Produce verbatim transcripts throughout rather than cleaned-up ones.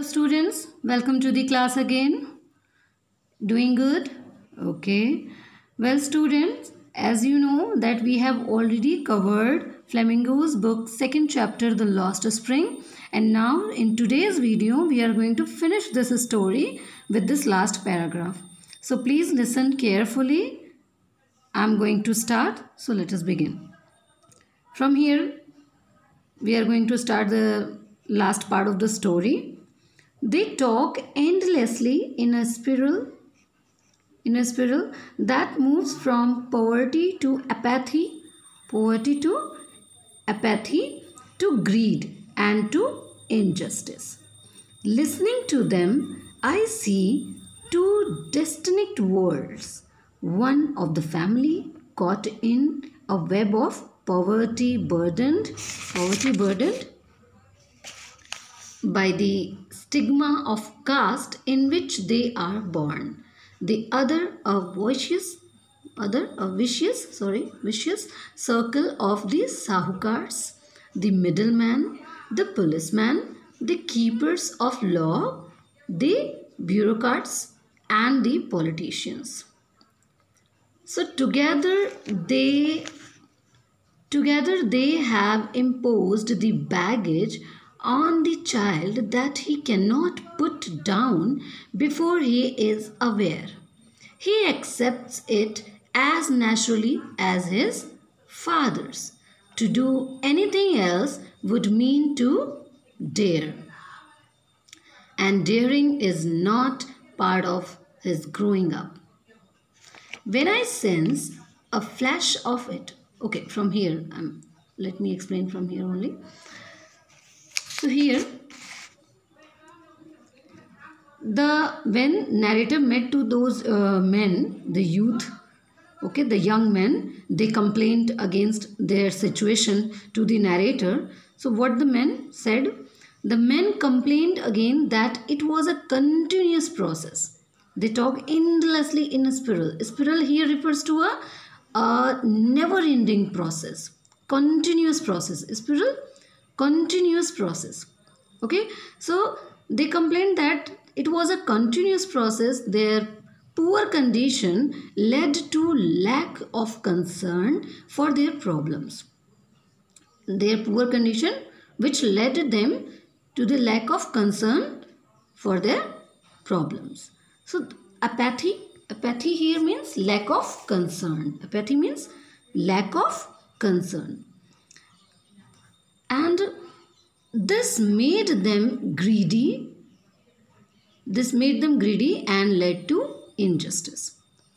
Hello students, welcome to the class again. Doing good? Okay. Well students, as you know that we have already covered Flamingo's book second chapter The Lost Spring, and now in today's video we are going to finish this story with this last paragraph. So please listen carefully. I am going to start. So let us begin. From here we are going to start the last part of the story. They talk endlessly in a spiral, in a spiral that moves from poverty to apathy, poverty to apathy, to greed and to injustice. Listening to them, I see two distinct worlds. One of the family caught in a web of poverty burdened, poverty burdened by the stigma of caste in which they are born. The other a vicious, other a vicious, sorry, vicious circle of the sahukars, the middleman, the policeman, the keepers of law, the bureaucrats, and the politicians. So together they, together they have imposed the baggage on the child that he cannot put down before he is aware. He accepts it as naturally as his father's. To do anything else would mean to dare. And daring is not part of his growing up. When I sense a flash of it, okay, from here, um, let me explain from here only. So here, the when narrator met to those uh, men, the youth, okay, the young men, they complained against their situation to the narrator. So what the men said? The men complained again that it was a continuous process. They talk endlessly in a spiral. A spiral here refers to a, a never-ending process, continuous process. A spiral, continuous process. Okay, so they complained that it was a continuous process. Their poor condition led to lack of concern for their problems. Their poor condition which led them to the lack of concern for their problems. So apathy, apathy here means lack of concern. Apathy means lack of concern. And this made them greedy. This made them greedy and led to injustice.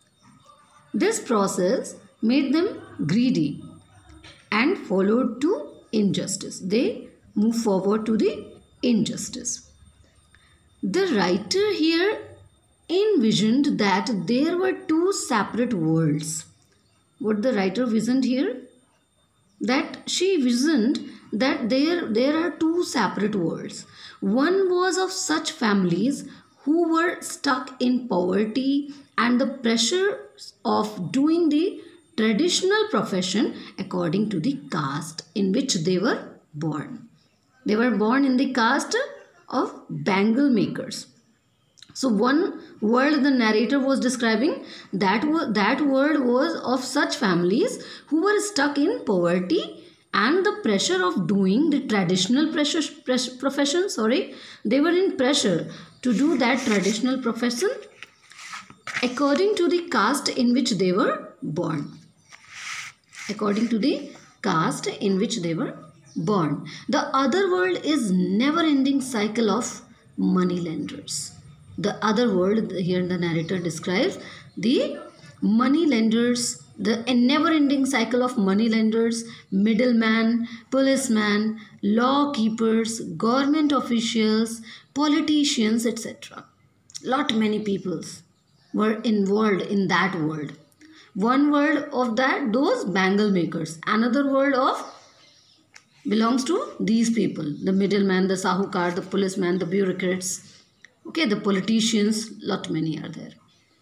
This process made them greedy and followed to injustice. They move forward to the injustice. The writer here envisioned that there were two separate worlds. What the writer visioned here? That she visioned that there, there are two separate worlds. One was of such families who were stuck in poverty and the pressure of doing the traditional profession according to the caste in which they were born. They were born in the caste of bangle makers. So one world the narrator was describing, that, that world was of such families who were stuck in poverty and the pressure of doing the traditional pressure, profession, sorry, they were in pressure to do that traditional profession according to the caste in which they were born. According to the caste in which they were born. The other world is never-ending cycle of moneylenders. The other world, here the narrator describes the moneylenders, the never-ending cycle of moneylenders, middleman, policeman, law keepers, government officials, politicians, et cetera. Lot many peoples were involved in that world. One world of that, those bangle makers. Another world of belongs to these people, the middleman, the sahukar, the policeman, the bureaucrats, okay, the politicians, lot many are there.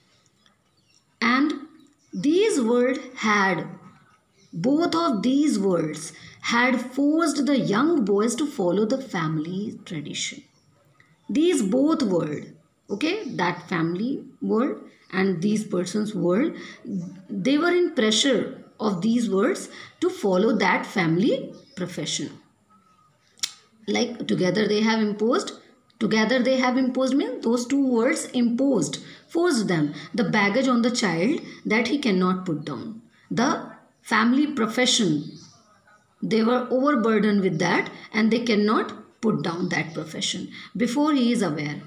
And these world had, both of these worlds had forced the young boys to follow the family tradition. These both world, okay, that family world and these persons world, they were in pressure of these words to follow that family profession. Like together they have imposed, together they have imposed means those two words imposed, forced them the baggage on the child that he cannot put down. The family profession, they were overburdened with that and they cannot put down that profession before he is aware.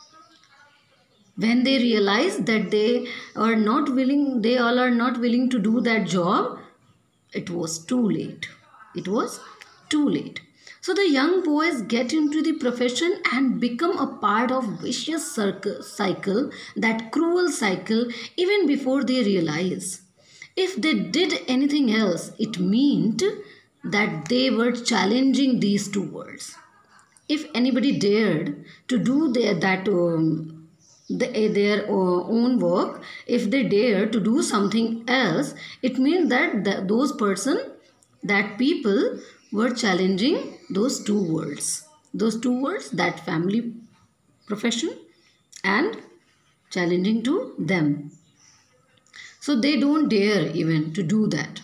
When they realize that they are not willing, they all are not willing to do that job, it was too late. It was too late. So the young boys get into the profession and become a part of vicious circle, cycle, that cruel cycle, even before they realize. If they did anything else, it meant that they were challenging these two worlds. If anybody dared to do their, that um, the, their uh, own work, if they dare to do something else, it means that the, those person, that people were challenging those two worlds. Those two worlds, that family profession and challenging to them. So they don't dare even to do that.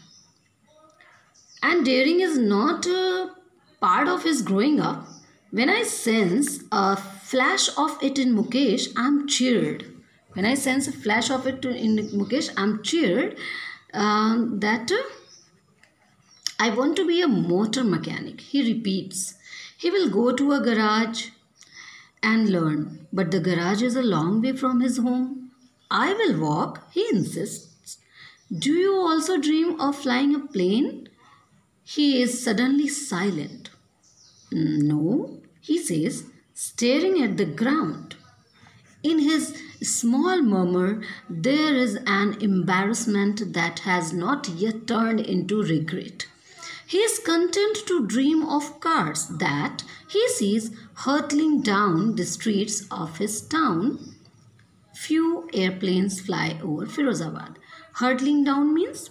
And daring is not a part of his growing up. When I sense a flash of it in Mukesh, I'm cheered. When I sense a flash of it in Mukesh, I'm cheered um, that uh, I want to be a motor mechanic. He repeats. He will go to a garage and learn. But the garage is a long way from his home. I will walk, he insists. Do you also dream of flying a plane? He is suddenly silent. No, he says, staring at the ground. In his small murmur, there is an embarrassment that has not yet turned into regret. He is content to dream of cars that he sees hurtling down the streets of his town. Few airplanes fly over Firozabad. Hurtling down means,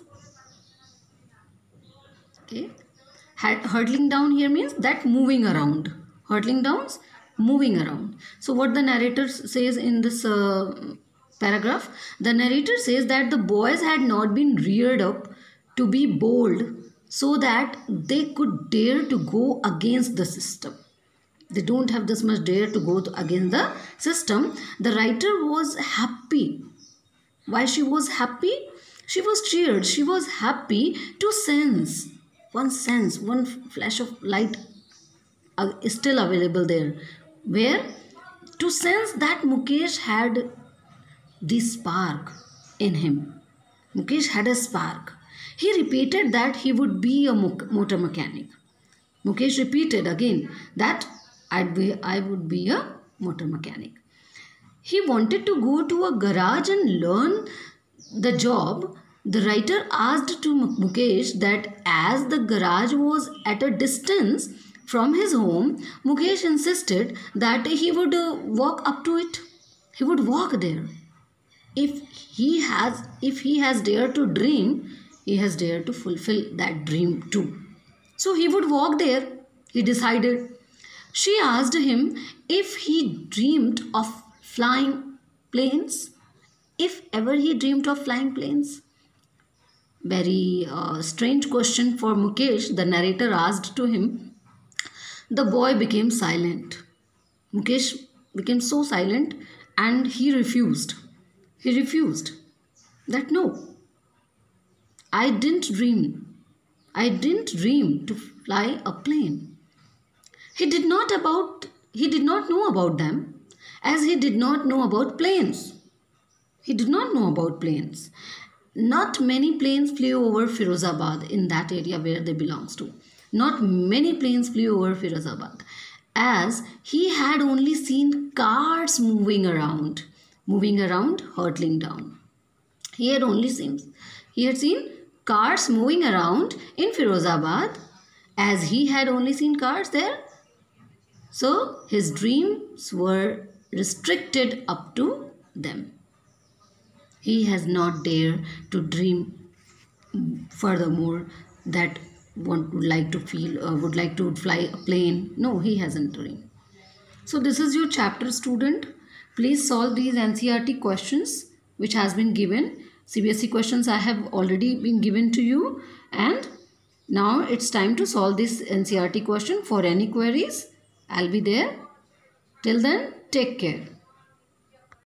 okay, hurtling down here means that moving around. Hurtling down, moving around. So what the narrator says in this uh, paragraph, the narrator says that the boys had not been reared up to be bold so that they could dare to go against the system. They don't have this much dare to go to against the system. The writer was happy. Why she was happy? She was cheered. She was happy to sense. One sense, one flash of light uh, is still available there. Where? To sense that Mukesh had the spark in him. Mukesh had a spark. He repeated that he would be a motor mechanic. Mukesh repeated again that I'd be, I would be a motor mechanic. He wanted to go to a garage and learn the job. The writer asked to Mukesh that as the garage was at a distance from his home, Mukesh insisted that he would uh, walk up to it. He would walk there. If he has, if he has dared to dream, he has dared to fulfill that dream too. So he would walk there, he decided. She asked him if he dreamed of flying planes, if ever he dreamed of flying planes. Very uh, strange question for Mukesh, the narrator asked to him. The boy became silent. Mukesh became so silent and he refused. He refused that no, I didn't dream. I didn't dream to fly a plane. He did not about he did not know about them, as he did not know about planes. He did not know about planes. Not many planes flew over Firozabad in that area where they belongs to. Not many planes flew over Firozabad, as he had only seen cars moving around, moving around, hurtling down. He had only seen he had seen cars moving around in Firozabad, as he had only seen cars there. So his dreams were restricted up to them. He has not dared to dream furthermore that one would like to feel uh, would like to fly a plane. No, he hasn't dreamed. So this is your chapter, student. Please solve these N C E R T questions which has been given. C B S E questions I have already been given to you, and now it's time to solve this N C E R T question. For any queries, I'll be there. Till then, take care.